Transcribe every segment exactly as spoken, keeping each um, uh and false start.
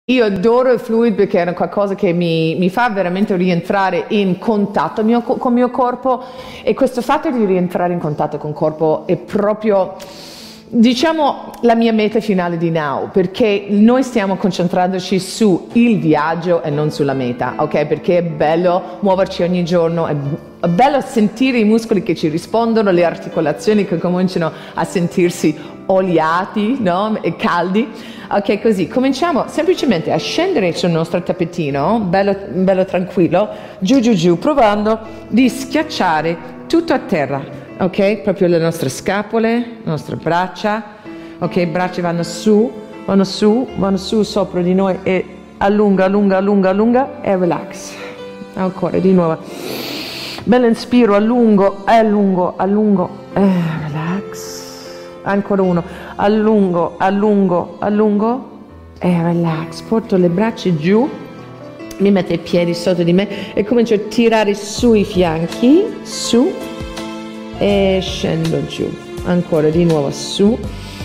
Io adoro il fluid perché è qualcosa che mi, mi fa veramente rientrare in contatto mio, con il mio corpo, e questo fatto di rientrare in contatto con il corpo è proprio, diciamo, la mia meta finale di Now, perché noi stiamo concentrandoci sul viaggio e non sulla meta, ok? Perché è bello muoverci ogni giorno, è, è bello sentire i muscoli che ci rispondono, le articolazioni che cominciano a sentirsi oliati, no? E caldi. Ok, così cominciamo semplicemente a scendere sul nostro tappetino, bello, bello tranquillo, giù giù giù, provando di schiacciare tutto a terra, ok? Proprio le nostre scapole, le nostre braccia, ok? I braccia vanno su, vanno su, vanno su sopra di noi e allunga, allunga, allunga, allunga e relax. Ancora, di nuovo. Bello inspiro, allungo, allungo, allungo, e relax. Ancora uno, allungo, allungo, allungo e relax. Porto le braccia giù, mi metto i piedi sotto di me e comincio a tirare sui fianchi, su e scendo giù. Ancora di nuovo su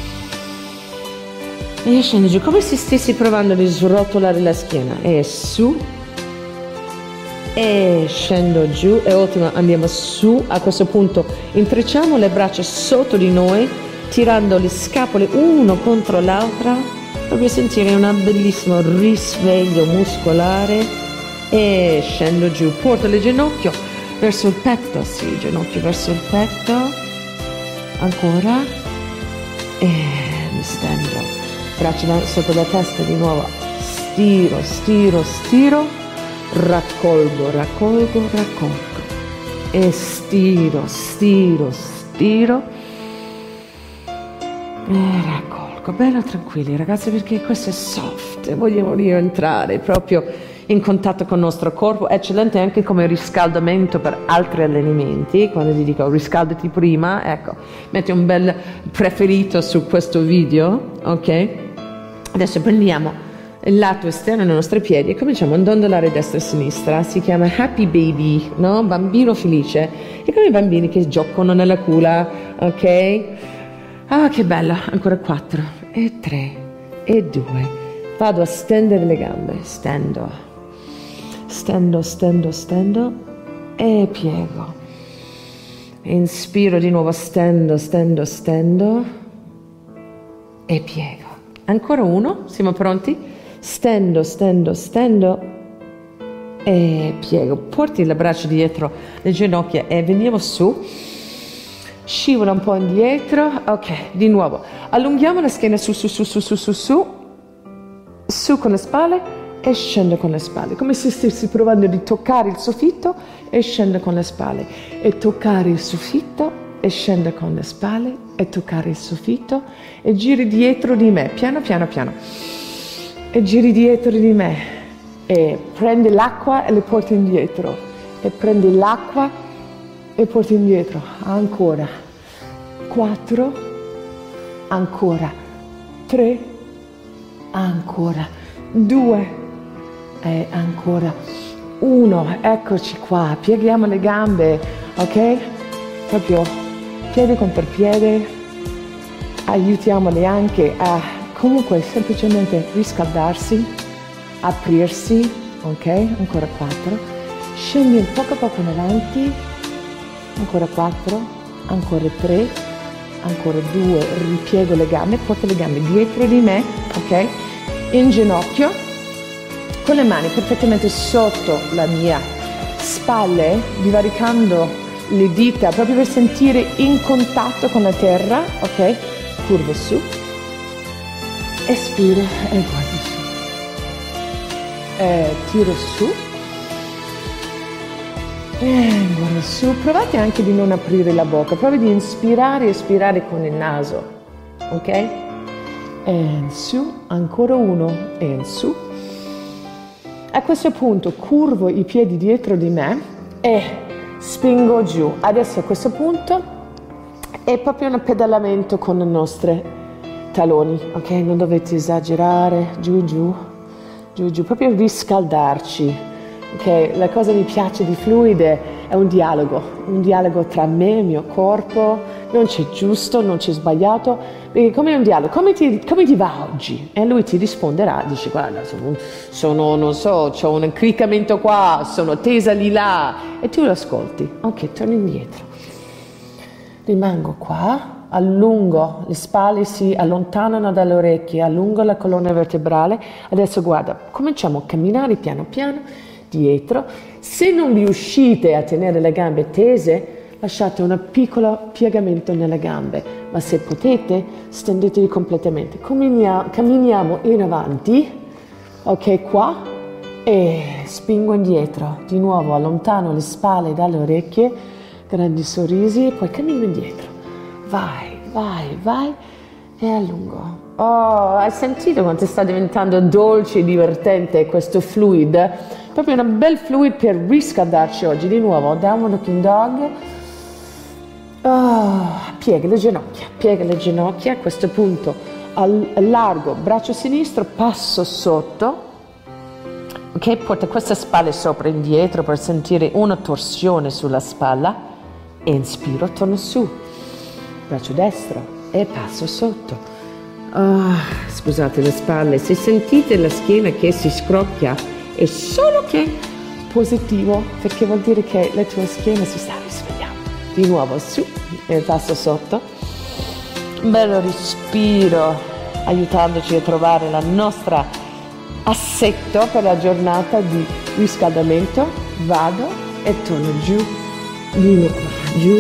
e scendo giù, come se stessi provando a srotolare la schiena, e su e scendo giù. E ultimo, andiamo su. A questo punto intrecciamo le braccia sotto di noi, tirando le scapole uno contro l'altra, proprio sentire un bellissimo risveglio muscolare, e scendo giù. Porto le ginocchia verso il petto, sì, ginocchio verso il petto, ancora, e stendo, braccia sotto la testa di nuovo, stiro, stiro, stiro, raccolgo, raccolgo, raccolgo, e stiro, stiro, stiro, e raccolgo. Bello tranquilli ragazzi, perché questo è soft, vogliamo rientrare proprio in contatto con il nostro corpo. Eccellente anche come riscaldamento per altri allenamenti. Quando ti dico riscaldati prima, ecco, metti un bel preferito su questo video, ok? Adesso prendiamo il lato esterno dei nostri piedi e cominciamo a dondolare destra e sinistra. Si chiama happy baby, no? Bambino felice. È come i bambini che giocano nella culla, ok? Ah, che bello. Ancora quattro e tre e due. Vado a stendere le gambe, stendo, stendo, stendo, stendo e piego. Inspiro di nuovo, stendo, stendo, stendo e piego. Ancora uno, siamo pronti? Stendo, stendo, stendo e piego. Porti le braccia dietro le ginocchia e veniamo su. Scivola un po' indietro, ok, di nuovo. Allunghiamo la schiena su, su, su, su, su, su, su, su con le spalle e scendo con le spalle, come se stessi provando di toccare il soffitto e scendo con le spalle, e toccare il soffitto e scendo con le spalle e toccare il soffitto, e giri dietro di me, piano piano piano, e giri dietro di me e prendi l'acqua e le porti indietro, e prendi l'acqua e porti indietro. Ancora quattro, ancora tre, ancora due e ancora uno. Eccoci qua, pieghiamo le gambe, ok? Proprio piede contro piede, aiutiamole anche a comunque semplicemente riscaldarsi, aprirsi, ok? Ancora quattro, scendi poco a poco in avanti, ancora quattro, ancora tre, ancora due, ripiego le gambe, porto le gambe dietro di me, ok? In ginocchio, con le mani perfettamente sotto la mia spalle, divaricando le dita proprio per sentire in contatto con la terra, ok? Curvo su, espiro e guardo su, e tiro su, e guarda su. Provate anche di non aprire la bocca, provi di inspirare e espirare con il naso, ok? E in su, ancora uno, e in su. A questo punto curvo i piedi dietro di me e spingo giù. Adesso a questo punto è proprio un pedalamento con le nostre taloni, ok? Non dovete esagerare, giù giù, giù giù, proprio riscaldarci. Okay, la cosa che mi piace di Fluid è un dialogo, un dialogo tra me e il mio corpo, non c'è giusto, non c'è sbagliato, perché come un dialogo, come ti, come ti va oggi? E lui ti risponderà, dice guarda, sono, sono non so, ho un incriccamento qua, sono tesa lì là, e tu lo ascolti, ok, torno indietro, rimango qua, allungo, le spalle si allontanano dalle orecchie, allungo la colonna vertebrale, adesso guarda, cominciamo a camminare piano piano dietro, se non riuscite a tenere le gambe tese, lasciate un piccolo piegamento nelle gambe, ma se potete stendetevi completamente, camminiamo, camminiamo in avanti, ok qua, e spingo indietro, di nuovo allontano le spalle dalle orecchie, grandi sorrisi e poi cammino indietro. Vai, vai, vai e allungo. Oh, hai sentito quanto sta diventando dolce e divertente questo fluid? Proprio un bel fluid per riscaldarci oggi. Di nuovo, downward looking dog. Oh, piega le ginocchia, piega le ginocchia. A questo punto allargo braccio sinistro, passo sotto. Ok, porta queste spalle sopra e indietro per sentire una torsione sulla spalla. Inspiro, torno su. Braccio destro e passo sotto. Oh, scusate le spalle, se sentite la schiena che si scrocchia è solo che positivo, perché vuol dire che la tua schiena si sta risvegliando. Di nuovo su e passo sotto. Un bello respiro aiutandoci a trovare la nostra assetto per la giornata di riscaldamento. Vado e torno giù, di nuovo giù,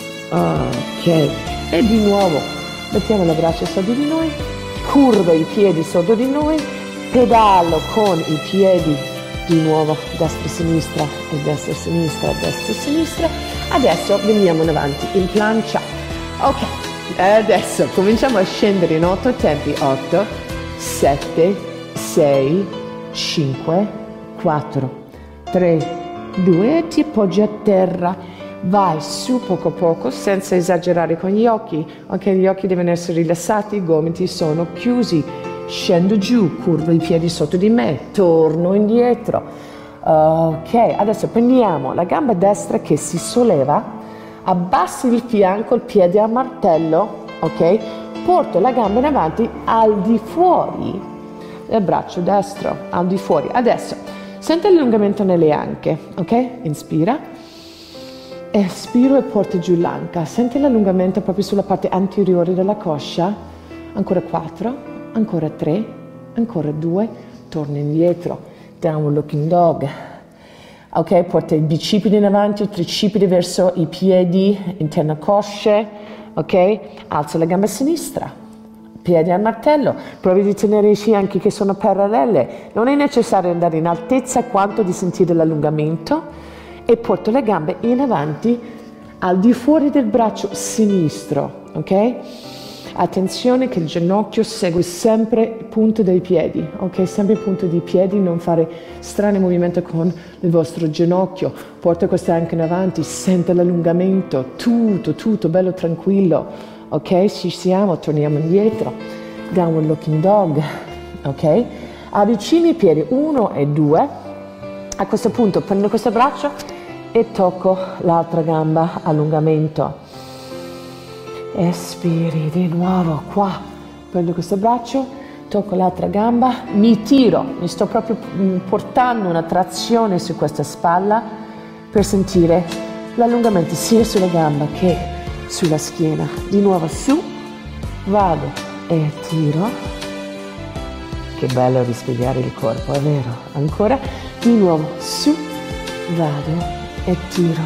ok. E di nuovo mettiamo le braccia sotto di noi, curvo i piedi sotto di noi, pedalo con i piedi di nuovo destra e sinistra e destra e sinistra, destra e sinistra. Adesso veniamo in avanti in plancia. Ok, adesso cominciamo a scendere in otto tempi. otto, sette, sei, cinque, quattro, tre, due e ti appoggi a terra. Vai su poco poco senza esagerare con gli occhi, ok? Gli occhi devono essere rilassati, i gomiti sono chiusi, scendo giù, curvo i piedi sotto di me, torno indietro. Ok, adesso prendiamo la gamba destra che si solleva, abbassi il fianco, il piede a martello, ok? Porto la gamba in avanti al di fuori del braccio destro, al di fuori. Adesso senti l'allungamento nelle anche, ok? Inspira. Espiro e porto giù l'anca, senti l'allungamento proprio sulla parte anteriore della coscia, ancora quattro, ancora tre, ancora due, torno indietro, downward looking dog, ok, porta i bicipiti in avanti, i tricipiti verso i piedi, interno cosce, ok, alzo la gamba sinistra, piedi al martello, provi di tenere i fianchi che sono parallele, non è necessario andare in altezza quanto di sentire l'allungamento, e porto le gambe in avanti al di fuori del braccio sinistro, ok? Attenzione che il ginocchio segue sempre il punto dei piedi, ok? Sempre il punto dei piedi, non fare strani movimenti con il vostro ginocchio. Porta queste anche in avanti, sente l'allungamento, tutto, tutto bello tranquillo, ok? Ci siamo, torniamo indietro. Downward looking dog, ok? Avvicini i piedi, uno e due. A questo punto prendo questo braccio e tocco l'altra gamba, allungamento. Espiri di nuovo qua, prendo questo braccio, tocco l'altra gamba, mi tiro, mi sto proprio portando una trazione su questa spalla per sentire l'allungamento sia sulla gamba che sulla schiena. Di nuovo su, vado e tiro. Che bello risvegliare il corpo, è vero? Ancora, di nuovo su, vado e tiro.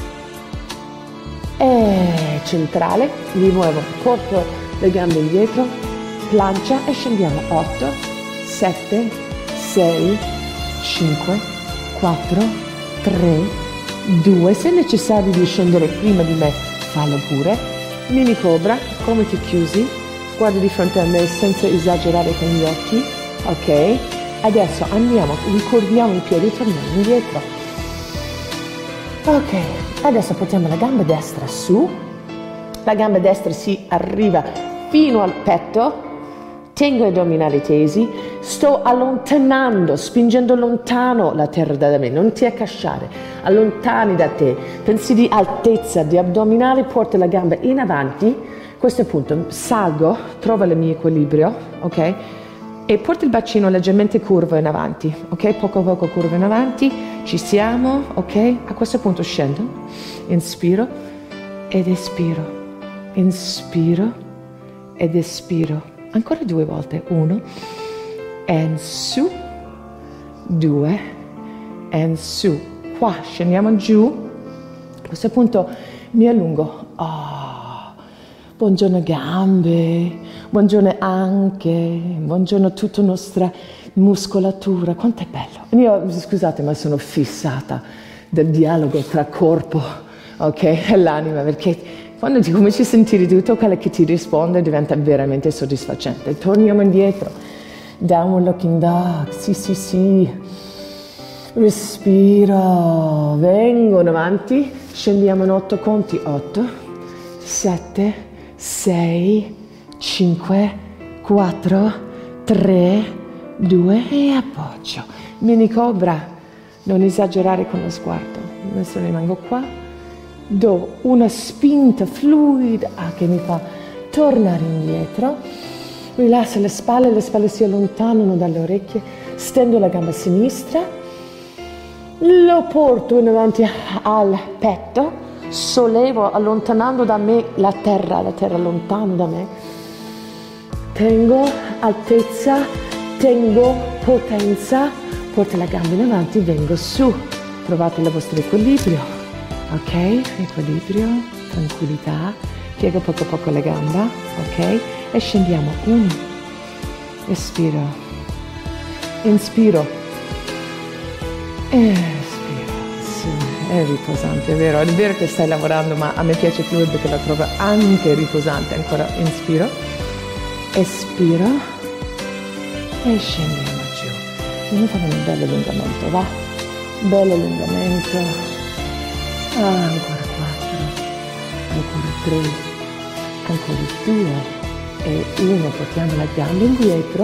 E centrale, di nuovo porto le gambe indietro, plancia e scendiamo. otto, sette, sei, cinque, quattro, tre, due. Se è necessario di scendere prima di me, fallo pure. Mini cobra, gomiti chiusi, guarda di fronte a me senza esagerare con gli occhi. Ok, adesso andiamo, ricordiamo i piedi, torniamo indietro. Ok, adesso portiamo la gamba destra su, la gamba destra si arriva fino al petto, tengo gli addominali tesi, sto allontanando, spingendo lontano la terra da me, non ti accasciare, allontani da te, pensi di altezza, di addominali, porta la gamba in avanti, a questo punto salgo, trovo il mio equilibrio, ok? E porta il bacino leggermente curvo in avanti, ok? Poco a poco curvo in avanti, ci siamo, ok? A questo punto scendo, inspiro ed espiro, inspiro ed espiro. Ancora due volte, uno, and su, due, and su. Qua scendiamo giù, a questo punto mi allungo. Oh, buongiorno gambe, buongiorno anche, buongiorno tutta la nostra muscolatura, quanto è bello. Io, scusate, ma sono fissata del dialogo tra corpo, ok, e l'anima, perché quando ti cominci a sentire tutto quello che ti risponde diventa veramente soddisfacente. Torniamo indietro. Downward looking dog. Sì, sì, sì. Respiro. Vengono avanti. Scendiamo in otto conti. otto, sette, sei, cinque, quattro, tre, due e appoggio. Mini cobra. Non esagerare con lo sguardo. Adesso rimango qua. Do una spinta fluida che mi fa tornare indietro, rilassa le spalle, le spalle si allontanano dalle orecchie, stendo la gamba sinistra, lo porto in avanti al petto, sollevo allontanando da me la terra, la terra lontano da me, tengo altezza, tengo potenza, porto la gamba in avanti, vengo su, trovate il vostro equilibrio. Ok, equilibrio, tranquillità, piego poco a poco la gamba, ok, e scendiamo, uno, respiro, inspiro, espiro, sì, è riposante, è vero, è vero che stai lavorando, ma a me piace più perché la trovo anche riposante, ancora, inspiro, espiro, e scendiamo giù, andiamo a fare un bel allungamento, va, bello allungamento. Ah, ancora quattro, ancora tre, ancora due e uno, portiamo la gamba indietro,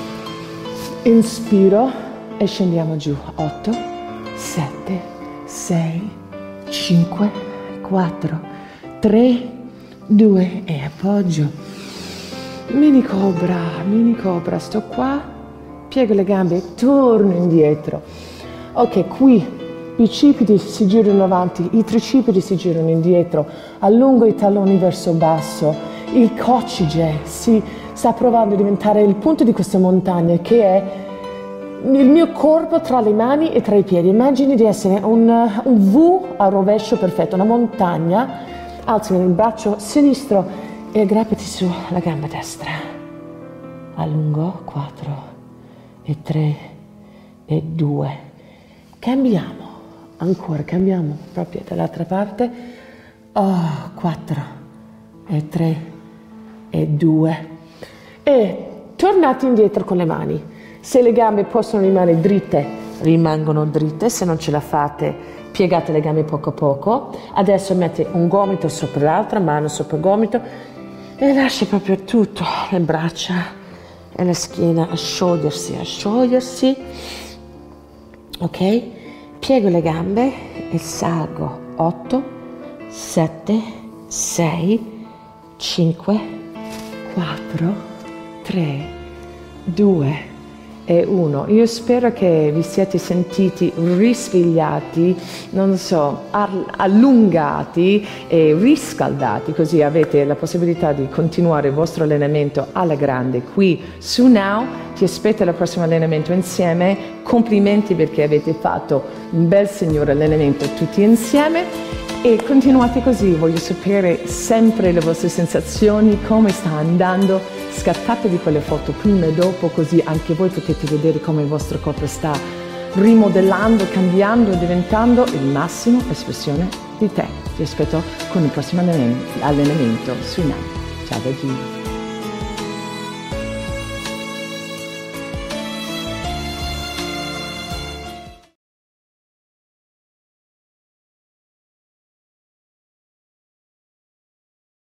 inspiro e scendiamo giù, otto, sette, sei, cinque, quattro, tre, due e appoggio, mini cobra, mini cobra, sto qua, piego le gambe e torno indietro, ok, qui i bicipiti si girano avanti, i tricipiti si girano indietro, allungo i talloni verso basso, il coccige si sta provando a diventare il punto di questa montagna che è il mio corpo tra le mani e tra i piedi. Immagini di essere un, un V a rovescio perfetto, una montagna, alzi il braccio sinistro e aggrappati sulla gamba destra. Allungo, quattro e tre e due. Cambiamo. Ancora, cambiamo proprio dall'altra parte, oh, quattro e tre e due e tornate indietro con le mani, se le gambe possono rimanere dritte, rimangono dritte, se non ce la fate piegate le gambe poco a poco, adesso metti un gomito sopra l'altra, mano sopra il gomito e lascia proprio tutto, le braccia e la schiena a sciogliersi, a sciogliersi, ok? Piego le gambe e salgo, otto, sette, sei, cinque, quattro, tre, due e uno. Io spero che vi siate sentiti risvegliati, non so, allungati e riscaldati, così avete la possibilità di continuare il vostro allenamento alla grande qui su Now. Ti aspetto al prossimo allenamento insieme. Complimenti perché avete fatto un bel signor allenamento tutti insieme e continuate così. Voglio sapere sempre le vostre sensazioni, come sta andando. Scattatevi quelle foto prima e dopo, così anche voi potete vedere come il vostro corpo sta rimodellando, cambiando e diventando il massimo espressione di te. Ti aspetto con il prossimo allenamento su Now. Ciao da Gina.